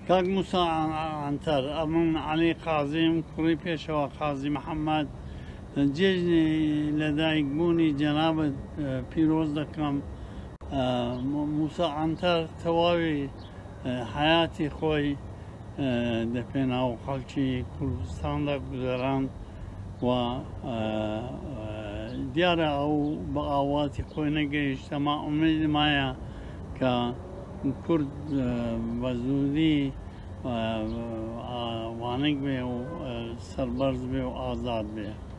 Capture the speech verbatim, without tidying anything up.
کاک موسا عنتەر ئەمن عەلی قازیم کوڕی پێشەوە قازی محەممەد جێژنی لەدایکبوونی جەنابەت پیرۆز دەکەم. موسا عنتەر تەواوی حیاتی خۆی دەپێناو خەڵکی کوردستاندا گوزەراند و دیارە ئەو بە ئاواتی خۆی نەگەیشتە. ما ئومێدمایە کە کورد بە زوودی وانەک بێ و سەربەرز بێ و ئازاد بێ.